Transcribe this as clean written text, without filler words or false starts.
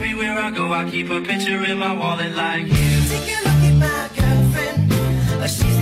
everywhere I go, I keep a picture in my wallet like you. Take a look at my girlfriend. She's